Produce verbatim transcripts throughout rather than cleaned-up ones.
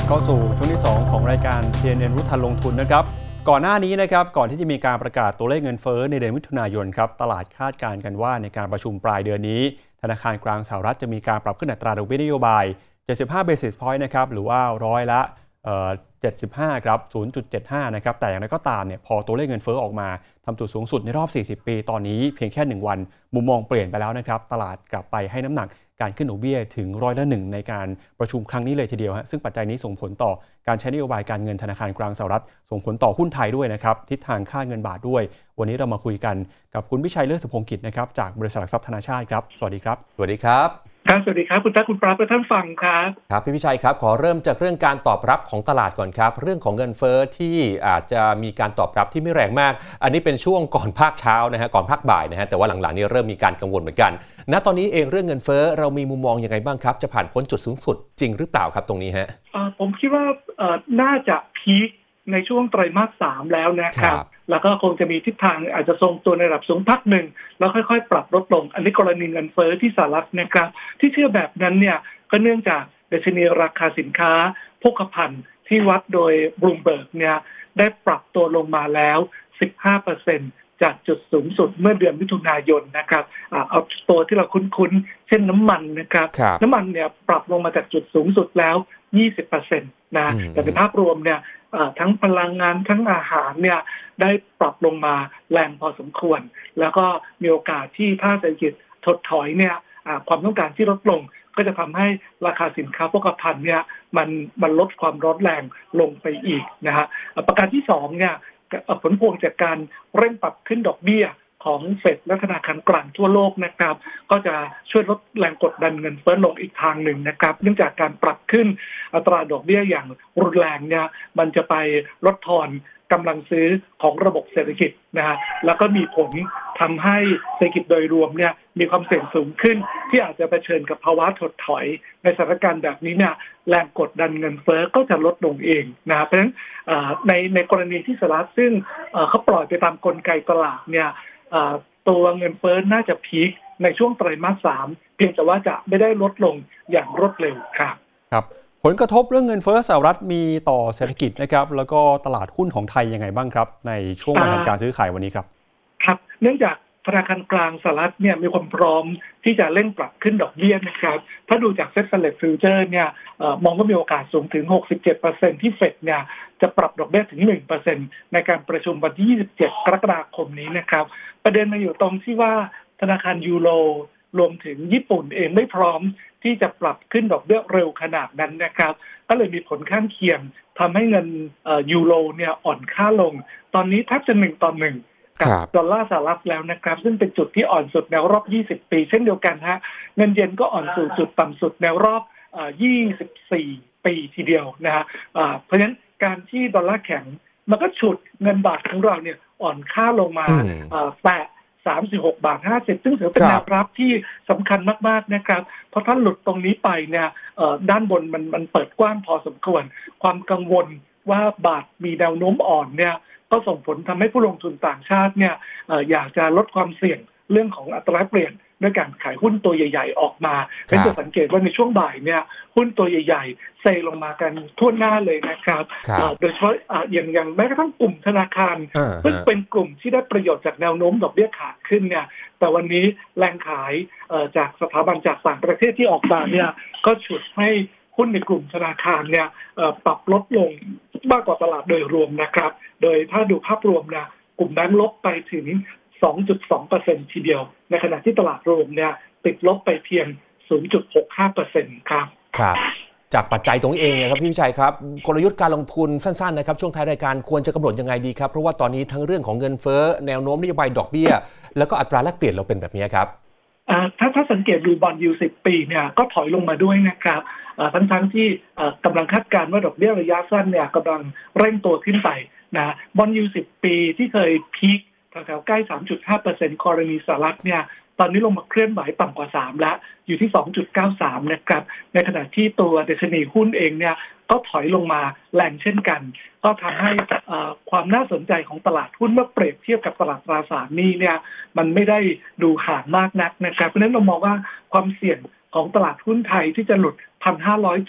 เข้าสู่ช่วงที่สองของรายการ ซี เอ็น เอ็น รู้ทันลงทุนนะครับก่อนหน้านี้นะครับก่อนที่จะมีการประกาศตัวเลขเงินเฟ้อในเดือนมิถุนายนครับตลาดคาดการณ์กันว่าในการประชุมปลายเดือนนี้ธนาคารกลางสหรัฐจะมีการปรับขึ้นอัตราดอกเบี้ยนโยบายเจ็ดสิบห้า basis point นะครับหรือว่าร้อยละเอ่อเจ็ดสิบห้าครับ ศูนย์จุดเจ็ดห้า นะครับแต่อย่างไรก็ตามเนี่ยพอตัวเลขเงินเฟ้อออกมาทำจุดสูงสุดในรอบสี่สิบปีตอนนี้เพียงแค่หนึ่งวันมุมมองเปลี่ยนไปแล้วนะครับตลาดกลับไปให้น้ำหนักการขึ้นดอกเบี้ยถึงร้อยละหนึ่งในการประชุมครั้งนี้เลยทีเดียวฮะซึ่งปัจจัยนี้ส่งผลต่อการใช้นโยบายการเงินธนาคารกลางสหรัฐส่งผลต่อหุ้นไทยด้วยนะครับทิศทางค่าเงินบาทด้วยวันนี้เรามาคุยกันกับคุณวิชัยเลิศสุพงกิจนะครับจากบริษัทหลักทรัพย์ธนาชาติครับสวัสดีครับสวัสดีครับครับสวัสดีครับคุณตั๊กคุณปราบและท่านฟังครับครับพี่วิชัยครับขอเริ่มจากเรื่องการตอบรับของตลาดก่อนครับเรื่องของเงินเฟ้อที่อาจจะมีการตอบรับที่ไม่แรงมากอันนี้เป็นช่วงก่อนภาคเช้านะฮะก่อนภาคบ่ายนะฮะแต่ว่าหลังๆนี้เริ่มมีการกังวลเหมือนกันณตอนนี้เองเรื่องเงินเฟ้อเรามีมุมมองยังไงบ้างครับจะผ่านพ้นจุดสูงสุดจริงหรือเปล่าครับตรงนี้ฮะผมคิดว่าน่าจะพีคในช่วงไตรมาสสามแล้วนะครับแล้วก็คงจะมีทิศทางอาจจะทรงตัวในระดับสูงพักหนึ่งแล้วค่อยๆปรับลดลงอันนี้กรณีเงินเฟ้อที่สหรัฐนะครับที่เชื่อแบบนั้นเนี่ยก็เนื่องจากดัชนีราคาสินค้าโภคภัณฑ์ที่วัดโดยบลูมเบิร์กเนี่ยได้ปรับตัวลงมาแล้ว สิบห้าเปอร์เซ็นต์ จากจุดสูงสุดเมื่อเดือนมิถุนายนนะครับเอาตัวที่เราคุ้นๆเช่นน้ำมันนะครับน้ำมันเนี่ยปรับลงมาจากจุดสูงสุดแล้ว ยี่สิบเปอร์เซ็นต์ นะแต่ในภาพรวมเนี่ยทั้งพลังงานทั้งอาหารเนี่ยได้ปรับลงมาแรงพอสมควรแล้วก็มีโอกาสที่ถ้าเศรษฐกิจถดถอยเนี่ยความต้องการที่ลดลงก็จะทำให้ราคาสินค้าโภคภัณฑ์เนี่ยมันมันลดความร้อนแรงลงไปอีกนะฮะประการที่สองเนี่ยผลพวงจากการเร่งปรับขึ้นดอกเบี้ยของเฟดและธนาคารกลางทั่วโลกนะครับก็จะช่วยลดแรงกดดันเงินเฟ้อลงอีกทางหนึ่งนะครับเนื่องจากการปรับขึ้นอัตราดอกเบี้ยอย่างรุนแรงเนี่ยมันจะไปลดทอนกำลังซื้อของระบบเศรษฐกิจนะฮะแล้วก็มีผลทำให้เศรษฐกิจโดยรวมเนี่ยมีความเสี่ยงสูงขึ้นที่อาจจะเผชิญกับภาวะถดถอยในสถานการณ์แบบนี้เนี่ยแรงกดดันเงินเฟ้อก็จะลดลงเองนะเพราะฉะนั้นในในกรณีที่สหรัฐซึ่งเขาปล่อยไปตามกลไกตลาดเนี่ยตัวเงินเฟ้อน่าจะพีคในช่วงไตรมาสสามเพียงแต่ว่าจะไม่ได้ลดลงอย่างรวดเร็วครับครับผลกระทบเรื่องเงินเฟ้อสหรัฐมีต่อเศรษฐกิจนะครับแล้วก็ตลาดหุ้นของไทยยังไงบ้างครับในช่วงวันทำการซื้อขายวันนี้ครับครับเนื่องจากธนาคารกลางสหรัฐเนี่ยมีความพร้อมที่จะเร่งปรับขึ้นดอกเบี้ยนะครับถ้าดูจากเซ็ต Select Future เนี่ยมองว่ามีโอกาสสูงถึง หกสิบเจ็ดเปอร์เซ็นต์ ที่เฟดเนี่ยจะปรับดอกเบี้ยถึง หนึ่งเปอร์เซ็นต์ ในการประชุมวันที่ยี่สิบเจ็ดกรกฎาคมนี้นะครับประเด็นมาอยู่ตรงที่ว่าธนาคารยูโรรวมถึงญี่ปุ่นเองไม่พร้อมที่จะปรับขึ้นดอกเบี้ยเร็วขนาดนั้นนะครับก็เลยมีผลข้างเคียงทำให้เงินยูโรเนี่ยอ่อนค่าลงตอนนี้แทบจะหนึ่งต่อหนึ่งกับดอลลาร์สหรัฐแล้วนะครับซึ่งเป็นจุดที่อ่อนสุดในรอบยี่สิบปีเช่นเดียวกันฮะเงินเยนก็อ่อนสู่จุดต่ำสุดในรอบยี่สิบสี่ปีทีเดียวนะฮะเพราะฉะนั้นการที่ดอลลาร์แข็งมันก็ฉุดเงินบาทของเราเนี่ยอ่อนค่าลงมาแตะสามสิบหกบาทห้าสิบซึ่งถือเป็นแนวรับที่สำคัญมากๆนะครับเพราะถ้าหลุดตรงนี้ไปเนี่ยด้านบนมันมันเปิดกว้างพอสมควรความกังวลว่าบาทมีแนวโน้มอ่อนเนี่ยก็ส่งผลทำให้ผู้ลงทุนต่างชาติเนี่ยอยากจะลดความเสี่ยงเรื่องของอัตราเปลี่ยนด้วยการขายหุ้นตัวใหญ่ๆออกมาเป็นจะสังเกตว่าในช่วงบ่ายเนี่ยหุ้นตัวใหญ่ๆเซลงมากันทั่วหน้าเลยนะครับโดยเฉพาะอย่างอย่างแม้กระทั่งกลุ่มธนาคารซึ่งเป็นกลุ่มที่ได้ประโยชน์จากแนวโน้มดอกเบี้ยขาขึ้นเนี่ยแต่วันนี้แรงขายจากสถาบันจากต่างประเทศที่ออกมาเนี่ยก็ฉุดให้หุ้นในกลุ่มธนาคารเนี่ยปรับลดลงมากกว่าตลาดโดยรวมนะครับโดยถ้าดูภาพรวมนะกลุ่มแบงก์ลบไปถึง สองจุดสองเปอร์เซ็นต์ ทีเดียวในขณะที่ตลาดรวมเนี่ยติดลบไปเพียง ศูนย์จุดหกห้าเปอร์เซ็นต์ ครับครับจากปัจจัยตรงนี้เองนะครับพี่วิชัยครับกลยุทธ์การลงทุนสั้นๆนะครับช่วงท้ายรายการควรจะกำหนดยังไงดีครับเพราะว่าตอนนี้ทั้งเรื่องของเงินเฟ้อแนวโน้มนโยบายดอกเบี้ยแล้วก็อัตราแลกเปลี่ยนเราเป็นแบบนี้ครับถ้าถ้าสังเกตดูบอนด์ยิลด์สิบปีเนี่ยก็ถอยลงมาด้วยนะครับทั้งทั้งที่กำลังคาดการณ์ว่าดอกเบี้ยระยะสั้นเนี่ยกำลังเร่งตัวขึ้นไปนะบอนด์ยิลด์สิบปีที่เคยพีคแถวๆใกล้ สามจุดห้าเปอร์เซ็นต์ กรณีสหรัฐเนี่ยตอนนี้ลงมาเคลื่อนไหวต่ำกว่าสามแล้วอยู่ที่ สองจุดเก้าสาม นะครับในขณะที่ตัวดัชนีหุ้นเองเนี่ยก็ถอยลงมาแรงเช่นกันก็ทำให้ความน่าสนใจของตลาดหุ้นเมื่อเปรียบเทียบกับตลาดตราสารหนี้เนี่ยมันไม่ได้ดูห่างมากนักนะครับเพราะฉะนั้นเรามองว่าความเสี่ยงของตลาดหุ้นไทยที่จะหลุด หนึ่งพันห้าร้อย จุดท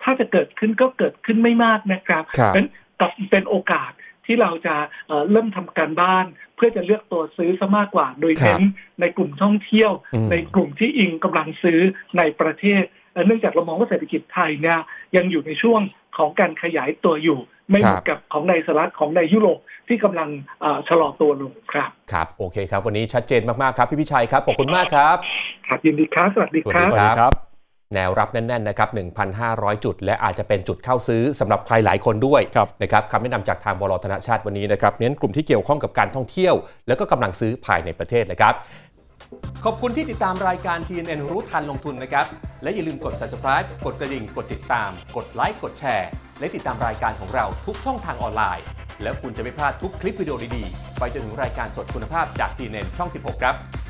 ถ้าจะเกิดขึ้นก็เกิดขึ้นไม่มากนะครับเป็นกับเป็นโอกาสที่เราจะเริ่มทำการบ้านเพื่อจะเลือกตัวซื้อซะมากกว่าโดยเน้นในกลุ่มท่องเที่ยวในกลุ่มที่อิงกำลังซื้อในประเทศเนื่องจากเรามองว่าเศรษฐกิจไทยเนี่ยยังอยู่ในช่วงของการขยายตัวอยู่ไม่เหมือนกับของในสหรัฐของในยุโรปที่กำลังชะลอตัวลงครับครับโอเคครับวันนี้ชัดเจนมากๆครับพี่พิชัยครับขอบคุณมากครับครับยินดีครับสวัสดีครับแนวรับแน่นๆนะครับ หนึ่งพันห้าร้อย จุดและอาจจะเป็นจุดเข้าซื้อสำหรับใครหลายคนด้วยนะครับคำแนะนำจากทางบล.ธนชาติวันนี้นะครับเน้นกลุ่มที่เกี่ยวข้องกับการท่องเที่ยวแล้วก็กำลังซื้อภายในประเทศนะครับขอบคุณที่ติดตามรายการ ที เอ็น เอ็น รู้ทันลงทุนนะครับและอย่าลืมกด ซับสไครบ์ กดกระดิ่งกดติดตามกดไลค์กดแชร์และติดตามรายการของเราทุกช่องทางออนไลน์แล้วคุณจะไม่พลาดทุกคลิปวิดีโอดีๆไปจนถึงรายการสดคุณภาพจาก ที เอ็น เอ็น ช่อง สิบหกครับ